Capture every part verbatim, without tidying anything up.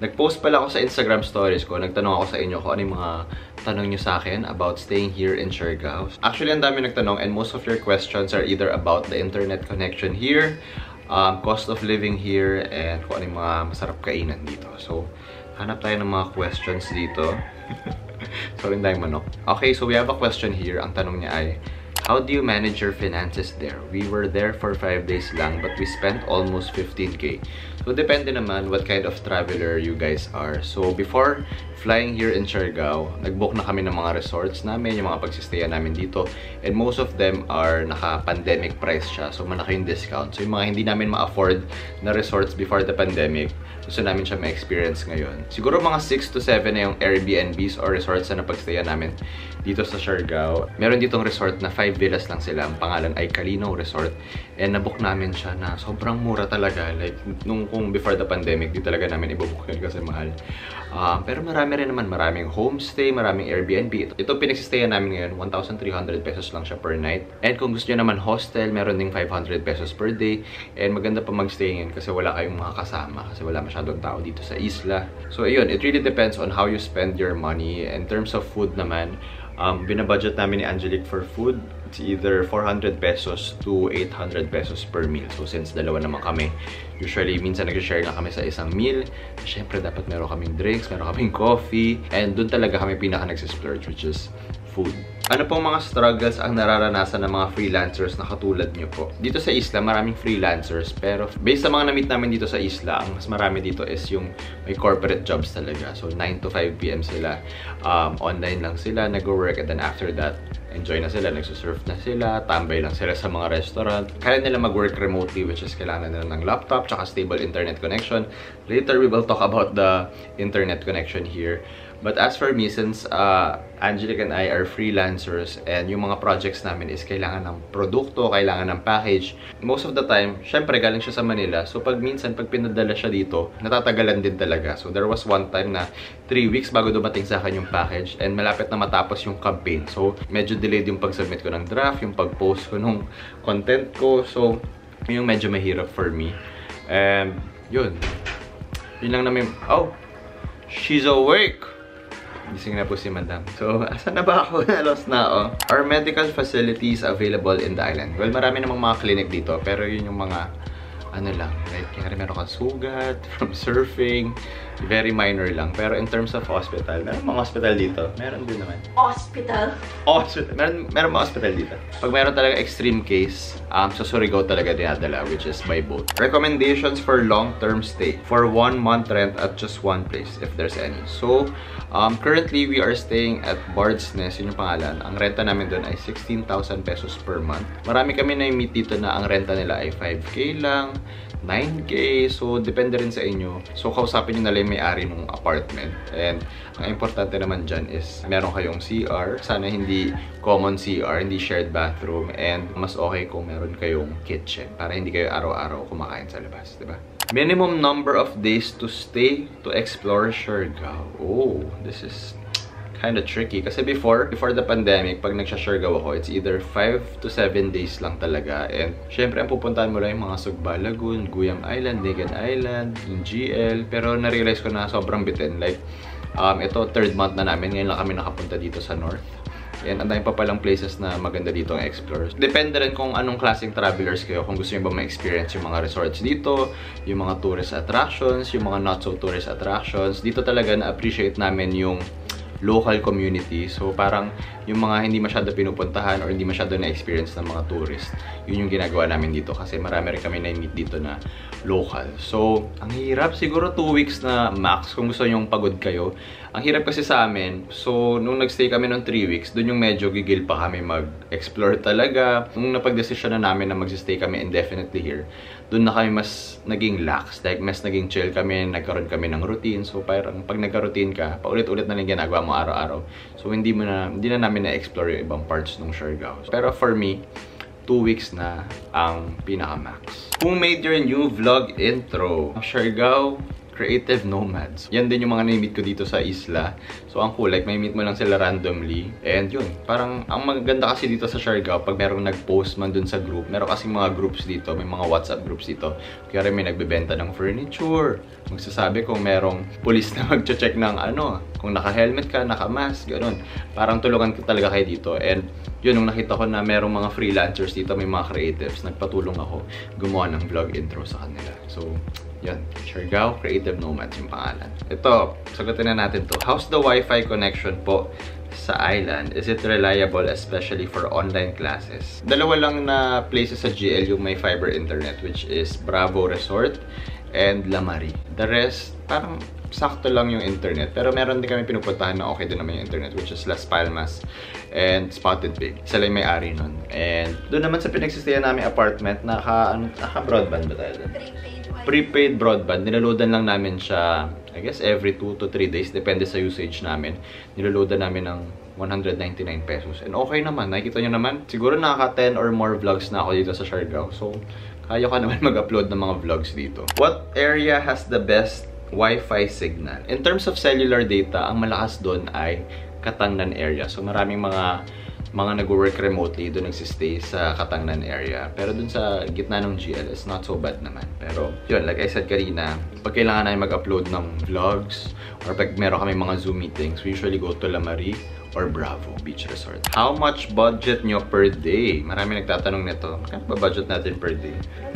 Nag-post pala ako sa Instagram stories ko. Nagtanong ako sa inyo kung ano yung mga tanong nyo sa akin about staying here in Siargao. Actually, ang dami nagtanong and most of your questions are either about the internet connection here, um, cost of living here, and kung ano yung mga masarap kainan dito. So, hanap tayo ng mga questions dito. Sorry, hindi manok. Okay, so we have a question here. Ang tanong niya ay, how do you manage your finances there? We were there for five days lang, but we spent almost fifteen K. So, depende naman what kind of traveler you guys are. So, before flying here in Siargao, nag-book na kami ng mga resorts namin, yung mga pagsistayan namin dito. And most of them are naka-pandemic price siya. So, malaki yung discount. So, yung mga hindi namin ma-afford na resorts before the pandemic, gusto namin siya ma-experience ngayon. Siguro mga six to seven na yung Airbnbs or resorts na napagstayan namin dito sa Siargao. Meron ditong resort na five villas lang sila. Ang pangalan ay Kalinaw Resort. And nabook namin siya na sobrang mura talaga. Like, nung kung before the pandemic, di talaga namin ibubook yun kasi mahal. Um, pero marami rin naman. Maraming homestay, maraming Airbnb. Ito, ito pinagsistayan namin ngayon, one thousand three hundred pesos lang siya per night. And kung gusto nyo naman hostel, meron ding five hundred pesos per day. And maganda pa magstay ngayon kasi wala kayong mga kasama. Kasi wala masyadong tao dito sa isla. So, ayun, it really depends on how you spend your money. In terms of food naman, um, binabudget namin ni Angelique for food. It's either four hundred pesos to eight hundred pesos per meal. So, since dalawa naman kami, usually, minsan nag-share na kami sa isang meal. Siyempre, dapat meron kaming drinks, meron kaming coffee. And dun talaga kami pinaka nagsisplurge, which is food. Ano pong mga struggles ang nararanasan ng mga freelancers na katulad nyo po? Dito sa isla, maraming freelancers. Pero based sa mga na-meet namin dito sa isla, ang mas marami dito is yung may corporate jobs talaga. So, nine to five P M sila. Um, online lang sila, nag-work. And then after that, enjoy na sila, nagsusurf na sila, tambay lang sila sa mga restaurant. Kaya nila mag-work remotely, which is kailangan nila ng laptop, tsaka stable internet connection. Later, we will talk about the internet connection here. But as for me, since uh, Angelique and I are freelancers and yung mga projects namin is kailangan ng produkto, kailangan ng package, most of the time, syempre galing siya sa Manila. So pag minsan, pag pinadala siya dito, natatagalan din talaga. So there was one time na three weeks bago dumating sa akin yung package and malapit na matapos yung campaign. So medyo delayed yung pag-submit ko ng draft, yung pag-post ko nung content ko. So yung medyo mahirap for me. And yun. Yun lang namin. Oh! She's awake! Gising na po si Madam. So, asan na ba ako? Nalos na ako. Are medical facilities available in the island? Well, marami namang mga clinic dito. Pero yun yung mga, ano lang, like, kaya meron kang sugat from surfing. Very minor lang. Pero in terms of hospital, meron mga hospital dito. Meron din naman. Hospital? Hospital. Meron, meron mga hospital dito. Pag meron talaga extreme case, um, sa Surigao talaga dinadala, which is by boat. Recommendations for long-term stay. For one month rent at just one place, if there's any. So, um, currently, we are staying at Bard's Nest. Yun yung pangalan. Ang renta namin doon ay sixteen thousand pesos per month. Marami kami na-meet dito na ang renta nila ay five K lang, nine K. So, depende rin sa inyo. So, kausapin nyo na lang yung may-ari ng apartment. And, ang importante naman dyan is meron kayong C R. Sana hindi common C R, hindi shared bathroom. And, mas okay kung meron kayong kitchen para hindi kayo araw-araw kumakain sa labas, diba? Minimum number of days to stay to explore Siargao. Oh, this is kind of tricky. Kasi before, before the pandemic, pag nagsha-Siargao ako, it's either five to seven days lang talaga. And syempre, ang pupuntahan mo lang yung mga Sugba Lagoon, Guyam Island, Nigan Island, yung G L. Pero na-realize ko na sobrang bitin. Like, um, ito, third month na namin. Ngayon lang kami nakapunta dito sa North. And ang dami pa palang places na maganda dito ang explore. Depende rin kung anong klaseng travelers kayo. Kung gusto nyo ba ma-experience yung mga resorts dito, yung mga tourist attractions, yung mga not so tourist attractions. Dito talaga na-appreciate namin yung local community. So parang yung mga hindi masyado pinupuntahan or hindi masyado na-experience ng mga tourist, yun yung ginagawa namin dito kasi marami rin kami na-meet dito na local. So, ang hirap siguro two weeks na max kung gusto nyong pagod kayo. Ang hirap kasi sa amin, so nung nagstay kami ng three weeks, dun yung medyo gigil pa kami mag-explore talaga. Nung napag-desisyon na namin na mag-stay kami indefinitely here, dun na kami mas naging lax. Like, mas naging chill kami, nagkaroon kami ng routine. So, parang pag nagka-routine ka, paulit-ulit na lang ginagawa mo araw-araw. So, hindi mo na, hindi na namin na-explore yung ibang parts ng Siargao. Pero for me, two weeks na ang pinaka-max. Who made your new vlog intro? Siargao, creative nomads. Yan din yung mga na-meet ko dito sa isla. So, ang cool, like, may meet mo lang sila randomly. And yun, parang, ang maganda kasi dito sa Siargao, pag merong nag-post man dun sa group, meron kasing mga groups dito, may mga WhatsApp groups dito. Kaya rin may nagbebenta ng furniture. Magsasabi kung merong police na mag-check ng ano, kung naka-helmet ka, naka-mask, gano'n. Parang tulungan ko talaga kayo dito. And yun, nung nakita ko na merong mga freelancers dito, may mga creatives, nagpatulong ako gumawa ng vlog intro sa kanila. So, yun, Siargao Creative Nomads yung pangalan. Ito, sagutin na natin to. How's the Wi-Fi connection po sa island? Is it reliable, especially for online classes? Dalawa lang na places sa G L yung may fiber internet, which is Bravo Resort and Lamari. The rest, parang sakto lang yung internet. Pero meron din kami pinupuntahan na okay din naman yung internet, which is Las Palmas and Spotted Pig. Sila yung may-ari nun. And doon naman sa pinagsistayan namin apartment, naka, naka broadband ba tayo doon? Prepaid broadband. Nilaloadan lang namin siya, I guess, every two to three days. Depende sa usage namin. Nilaloadan namin ng one hundred ninety-nine pesos. And okay naman. Nakikita nyo naman. Siguro nakaka ten or more vlogs na ako dito sa Siargao. So, kaya ka naman mag-upload ng mga vlogs dito. What area has the best Wi-Fi signal? In terms of cellular data, ang malakas doon ay Katangnan area. So, maraming mga mga nag-work remotely doon nagsistay sa Katangnan area. Pero doon sa gitna ng G L, it's not so bad naman. Pero yun, like I said kanina, pag kailangan namin mag-upload ng vlogs or pag meron kami mga Zoom meetings, we usually go to Lamari or Bravo Beach Resort. How much budget nyo per day? Marami nagtatanong nito. Kano ba budget natin per day?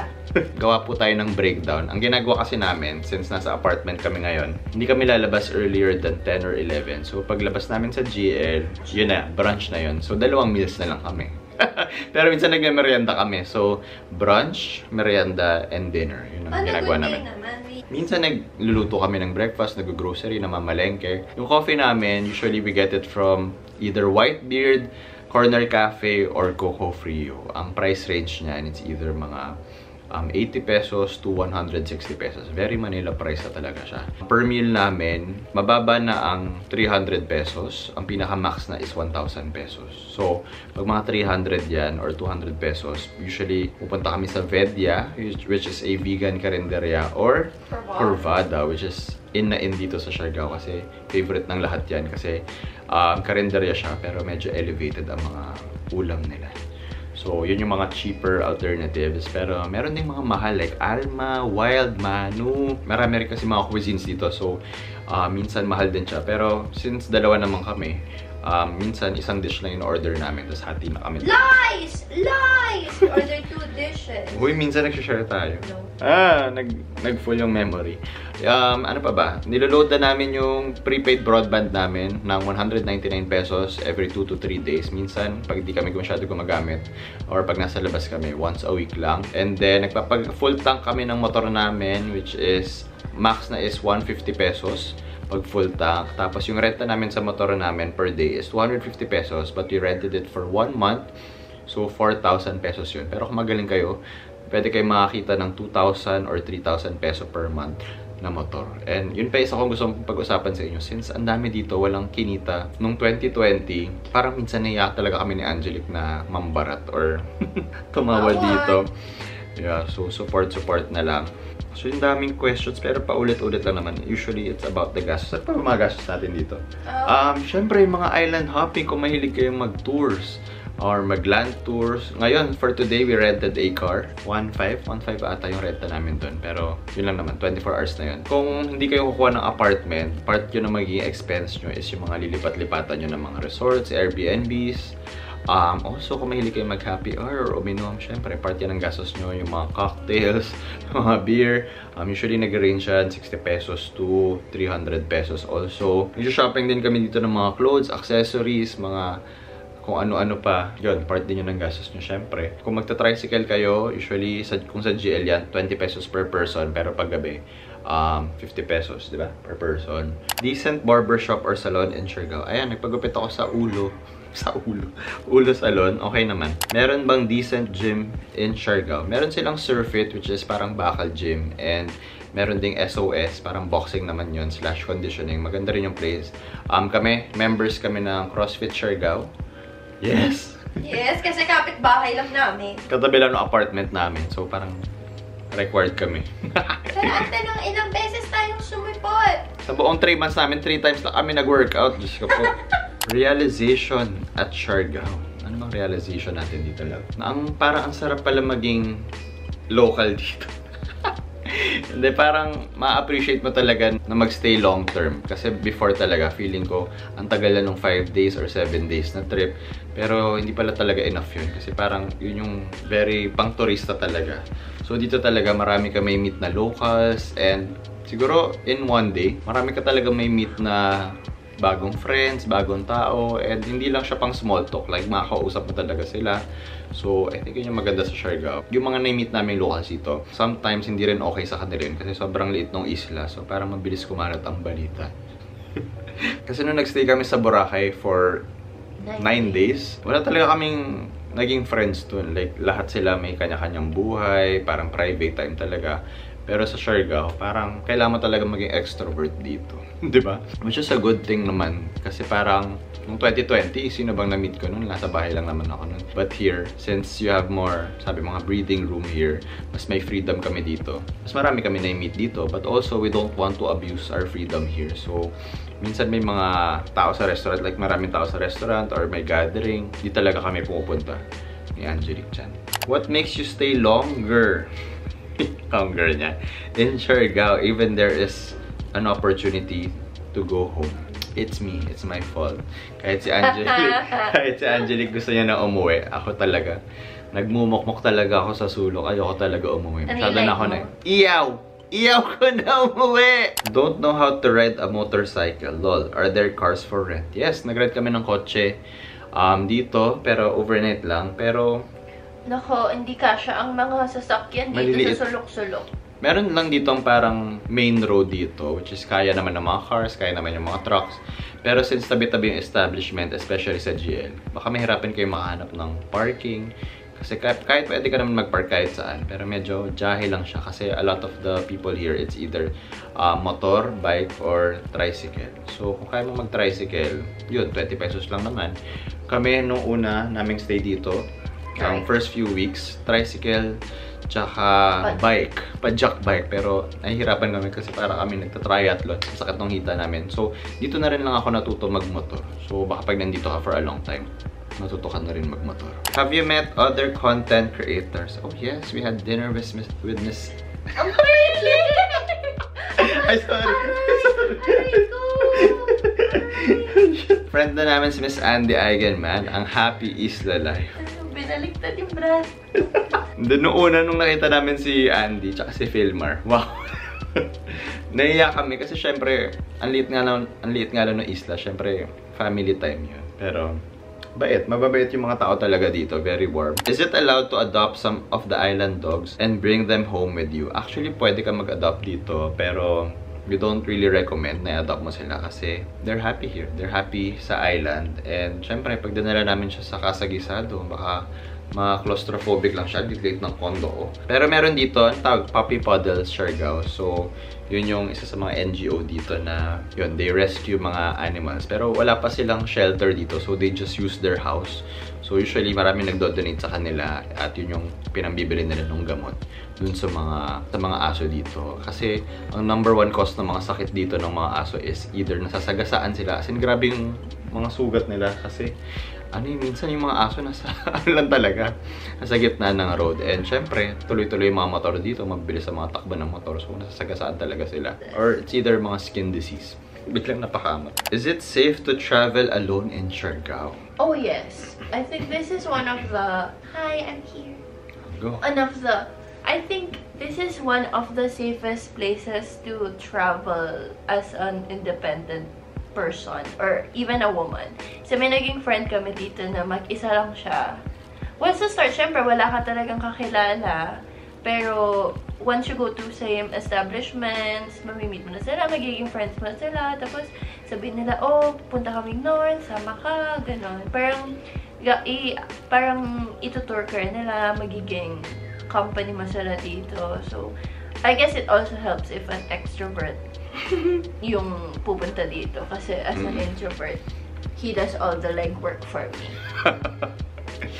Gawa po tayo ng breakdown. Ang ginagawa kasi namin, since nasa apartment kami ngayon, hindi kami lalabas earlier than ten or eleven. So, paglabas namin sa G L, yun na, brunch na yun. So, dalawang meals na lang kami. Pero minsan nagme-merienda kami. So, brunch, merienda, and dinner. Yun ang ginagawa namin. Minsan nagluluto kami ng breakfast, nag-grocery, namamalengke. Yung coffee namin, usually we get it from either Whitebeard, Corner Cafe, or Coco Frio. Ang price range niyan, it's either mga Um, eighty pesos to one hundred sixty pesos. Very Manila price na talaga siya. Per meal namin, mababa na ang three hundred pesos. Ang pinaka-max na is one thousand pesos. So, pag mga three hundred yan or two hundred pesos, usually pupunta kami sa Vedia, which is a vegan karinderya, or Corvada, which is in na in dito sa Siargao kasi favorite ng lahat yan kasi um, karinderya siya pero medyo elevated ang mga ulam nila. So, yun yung mga cheaper alternatives. Pero, meron ding mga mahal like Alma, Wild, Manu. Marami rin kasi mga cuisines dito. So, uh, minsan mahal din siya. Pero, since dalawa naman kami, um, minsan isang dish lang yung order namin. Tapos hati na kami. Lies! Lies! Order two dishes. Uy, minsan nagsishare tayo. No. Ah, nag, nag-full yung memory. Um, ano pa ba? Niloload na namin yung prepaid broadband namin ng one hundred ninety-nine pesos every two to three days. Minsan, pag di kami masyado gumagamit or pag nasa labas kami, once a week lang. And then, nagpapag-full tank kami ng motor namin, which is, max na is one hundred fifty pesos pag full tank. Tapos, yung renta namin sa motor namin per day is two hundred fifty pesos, but we rented it for one month. So, four thousand pesos yun. Pero kung magaling kayo, pwede kayo makakita ng two thousand or three thousand peso per month na motor. And yun pa isa kong gusto pag-usapan sa inyo. Since ang dami dito, walang kinita. Nung twenty twenty, parang minsan naiyak talaga kami ni Angelic na mambarat or tumawa dito. Yeah, so support-support na lang. So yung daming questions, pero paulit-ulit lang naman. Usually, it's about the gastos. At pa mga gastos natin dito? Um, Siyempre, yung mga island hopping, kung mahilig kayong mag-tours or mag-land tours. Ngayon, for today, we rented a car. one five. one five ata yung renta namin dun. Pero, yun lang naman. twenty-four hours na yun. Kung hindi kayo kukuha ng apartment, part yun na magiging expense nyo is yung mga lilipat-lipatan nyo ng mga resorts, Airbnbs. Um, also, kung mahilig kayo mag-happy hour or uminom, syempre, part yan ng gastos nyo. Yung mga cocktails, mga beer. Um, usually, nag-range yan sixty pesos to three hundred pesos also. Nag-shopping din kami dito ng mga clothes, accessories, mga kung ano-ano pa, yun, part din yun ng gastos nyo, syempre. Kung magta-tricycle kayo, usually, sa, kung sa G L yan, twenty pesos per person, pero pag gabi, um, fifty pesos, di ba? Per person. Decent barbershop or salon in Siargao. Ayan, nagpagupit ako sa ulo. Sa ulo. Ulo salon, okay naman. Meron bang decent gym in Siargao? Meron silang Surfit, which is parang bakal gym, and meron ding S O S, parang boxing naman yun, slash conditioning. Maganda rin yung place. Um, kami, members kami ng CrossFit Siargao. Yes! Yes, kasi kapit-bahay lang namin. Katabi lang ng apartment namin. So, parang required kami. Pero ang tanong, ilang beses tayong sumipot? Sa buong three months namin, three times lang kami nag-workout. Diyos ko po. Realization at Siargao. Ano bang realization natin dito lang? Na ang, parang ang sarap pala maging local dito. Hindi, parang ma-appreciate mo talaga na magstay long term. Kasi before talaga, feeling ko, ang tagal na nung five days or seven days na trip. Pero hindi pala talaga enough yun. Kasi parang yun yung very pang turista talaga. So dito talaga marami ka may meet na locals. And siguro in one day, marami ka talaga may meet na bagong friends, bagong tao, and hindi lang siya pang small talk, like makakausap mo talaga sila. So, I think yun yung maganda sa Siargao. Yung mga na-meet namin locals dito, sometimes hindi rin okay sa kanila yun kasi sobrang liit ng isla, so parang mabilis kumalat ang balita. Kasi nung nagstay kami sa Boracay for nine days, wala talaga kaming naging friends dun. Like, lahat sila may kanya-kanyang buhay, parang private time talaga. Pero sa Siargao, parang kailangan mo talaga maging extrovert dito. Di ba? Which is a good thing naman. Kasi parang, nung twenty twenty, sino bang na-meet ko nun? Nasa bahay lang naman ako nun. But here, since you have more, sabi mga breathing room here, mas may freedom kami dito. Mas marami kami na-meet dito. But also, we don't want to abuse our freedom here. So, minsan may mga tao sa restaurant, like maraming tao sa restaurant or may gathering. Di talaga kami pupunta. Ni Angelique Chan. What makes you stay longer? Longer niya. In Siargao, even there is an opportunity to go home. It's me. It's my fault. Kahit si Angelique, kahit si Angelique gusto niya na umuwi, ako talaga. Nagmumukmok talaga ako sa sulok. Ayoko talaga umuwi. Masyado na ako na, iyaw! Iyaw ko na umuwi! Don't know how to ride a motorcycle. Lol. Are there cars for rent? Yes, nag-rent kami ng kotse um, dito, pero overnight lang. Pero nako, hindi kasha ang mga sasakyan dito maliliit. Sa sulok-sulok. Meron lang dito ang parang main road dito, which is kaya naman ng mga cars, kaya naman yung mga trucks. Pero since tabi-tabi yung establishment, especially sa G L, baka mahirapan kayo makahanap ng parking. Kasi kahit, kahit pwede ka naman mag-park kahit saan, pero medyo jahe lang siya. Kasi a lot of the people here, it's either uh, motor, bike, or tricycle. So kung kaya mo mag-tricycle, yun, twenty pesos lang naman. Kami nung una naming stay dito, ang first few weeks, tricycle, tsaka bike, padjak bike. Pero nahihirapan kami kasi para kami nagta-triathlon. Sakit ng hita namin. So, dito na rin lang ako natuto magmotor. So, baka pag nandito ka for a long time, natuto ka na rin magmotor. Have you met other content creators? Oh yes, we had dinner with Miss... With Miss... Ang pili! Ay, sorry. Friend na namin si Miss Andy Eigenman, ang Happy Isla Life. Binaliktad yung brand. Then, noong una, nung nakita namin si Andy, tsaka si Filmar, wow! Naiiyak kami kasi syempre, ang liit nga lang, ang liit nga lang ng isla, syempre, family time yun. Pero, bait. Mababait yung mga tao talaga dito. Very warm. Is it allowed to adopt some of the island dogs and bring them home with you? Actually, pwede ka mag-adopt dito, pero we don't really recommend na i-adopt mo sila kasi they're happy here. They're happy sa island. And syempre, pag dinala namin siya sa Kasagisado, baka ma-claustrophobic lang siya. Dito ng condo ko. Pero meron dito, ang tawag, Puppy Puddles Siargao. So, yun yung isa sa mga N G O dito na, yun, they rescue mga animals. Pero wala pa silang shelter dito. So, they just use their house. So, usually, marami nagdo-donate sa kanila. At yun yung pinambibili nila ng gamot dun sa mga, sa mga aso dito. Kasi, ang number one cause ng mga sakit dito ng mga aso is either nasasagasaan sila. As in, grabe yung mga sugat nila. Kasi, ano yung minsan yung mga aso nasa, ano lang talaga, nasa gitna ng road. And syempre, tuloy-tuloy yung mga motor dito. Mabilis sa mga takbo ng motor. So, nasasagasaan talaga sila. Or it's either mga skin disease. Biglang napakamot. Is it safe to travel alone in Siargao? Oh, yes. I think this is one of the... Hi, I'm here. Go. One of the... I think this is one of the safest places to travel as an independent person or even a woman. So, may naging friend kami dito na mag-isa lang siya. Well, sa start, syempre, wala ka talagang kakilala. Pero, once you go to same establishments, mamimit mo na sila, magiging friends mo na sila. Tapos, sabihin nila, oh, punta kaming north, sama ka, gano'n. Parang, i, parang itutour ka nila, magiging company mo sila dito. So, I guess it also helps if an extrovert yung pupunta dito. Kasi as an introvert, he does all the legwork for me.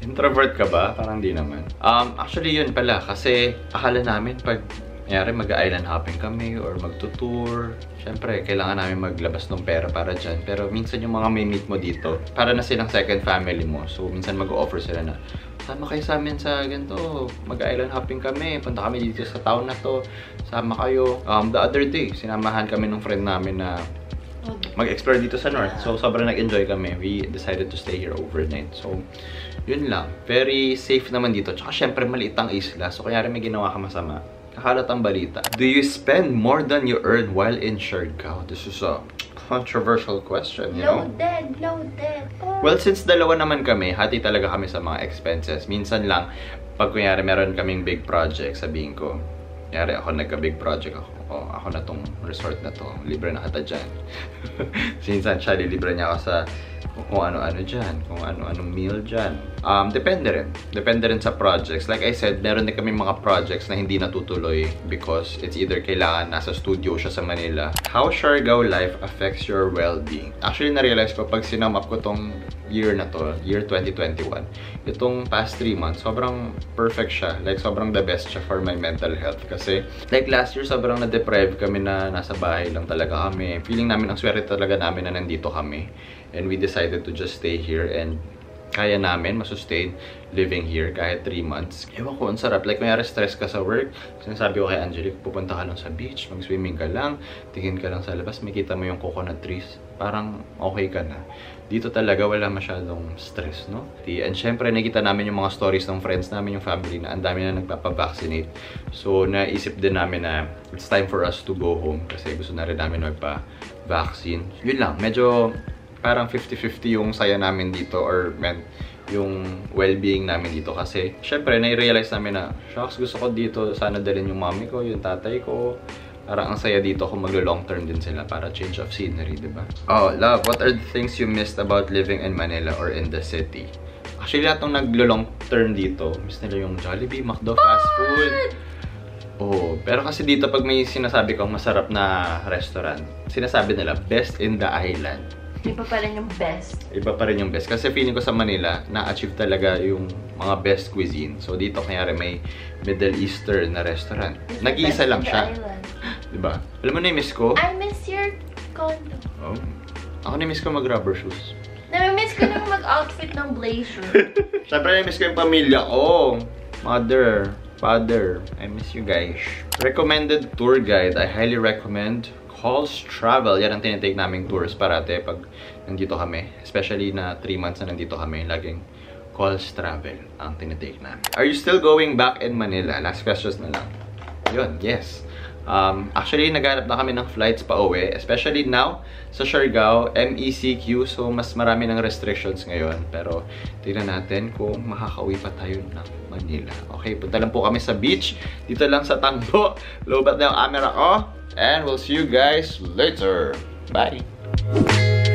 Introvert ka ba? Parang di naman. Um, actually, yun pala. Kasi akala namin pag Kanyari, mag-island hopping kami or magtutour. Siyempre, kailangan namin maglabas ng pera para dyan. Pero minsan yung mga may meet mo dito, para na silang second family mo. So, minsan mag-offer sila na, sama kayo sa amin sa ganito. Mag-island hopping kami. Punta kami dito sa town na to. Sama kayo. Um, the other day, sinamahan kami ng friend namin na mag-explore dito sa north. So, sobrang nag-enjoy kami. We decided to stay here overnight. So, yun lang. Very safe naman dito. Tsaka, syempre, maliit ang isla. So, kanyari may ginawa ka masama. Kakalat ang balita. Do you spend more than you earn while in Siargao? This is a controversial question, you know? Loaded, loaded. Oh. Well, since dalawa naman kami, hati talaga kami sa mga expenses. Minsan lang, pag kunyari meron kaming big project, sabihin ko, kunyari ako nagka-big project ako. Oh, ako na tong resort na to. Libre na kita dyan. Minsan siya, lilibre niya ako sa kung ano-ano dyan, kung ano-anong meal dyan. Um, depende rin. Depende rin sa projects. Like I said, meron din kami mga projects na hindi natutuloy because it's either kailangan nasa studio siya sa Manila. How Siargao life affects your well-being? Actually, na-realize ko pag sinum up ko tong year na to, year twenty twenty-one, itong past three months, sobrang perfect siya. Like, sobrang the best siya for my mental health. Kasi, like last year, sobrang na-deprive kami na nasa bahay lang talaga kami. Feeling namin, ang swerte talaga namin na nandito kami. And we decided to just stay here and kaya namin masustain living here kahit three months. Ewan ko, ang sarap. Like, mayroon stress ka sa work. Sinasabi ko kay Angelique, pupunta ka lang sa beach, mag-swimming ka lang, tingin ka lang sa labas, makita mo yung coconut trees. Parang okay ka na. Dito talaga wala masyadong stress, no? And syempre, nakita namin yung mga stories ng friends namin, yung family na ang dami na nagpapavaccinate. So, naisip din namin na it's time for us to go home kasi gusto na rin namin magpa-vaccine. Yun lang, medyo parang fifty fifty yung saya namin dito or meant yung well-being namin dito kasi syempre nai-realize namin na shucks, gusto ko dito sana dalhin yung mommy ko, yung tatay ko. Parang ang saya dito kung maglo-long term din sila para change of scenery, diba? Oh, love, what are the things you missed about living in Manila or in the city? Actually, lahat ng naglo-long term dito, miss nila yung Jollibee, McDo, fast food. Oh, pero kasi dito pag may sinasabi kong masarap na restaurant, sinasabi nila best in the island. Iba pa rin yung best. Iba pa rin yung best. Kasi feeling ko sa Manila, na-achieve talaga yung mga best cuisine. So, dito kanyari may Middle Eastern na restaurant. Nag-iisa lang siya. Diba? Alam mo, na-miss ko? I miss your condo. Oh. Ako na-miss ko mag-rubber shoes. Na-miss ko nang mag-outfit ng blazer. Siyempre, na-miss ko yung pamilya ko. Mother, father, I miss you guys. Recommended tour guide. I highly recommend Halls Travel. Yan ang tinitake naming tours parate pag nandito kami. Especially na three months na nandito kami. Laging Halls Travel ang tinitake namin. Are you still going back in Manila? Last questions na lang. Yun, yes. Um, actually, naghanap na kami ng flights pa uwi. Especially now, sa Siargao, M E C Q. So, mas marami ng restrictions ngayon. Pero, tingnan natin kung makakauwi pa tayo ng Manila. Okay, punta lang po kami sa beach. Dito lang sa Tangbo. Lobat na yung camera ko. And we'll see you guys later. Bye!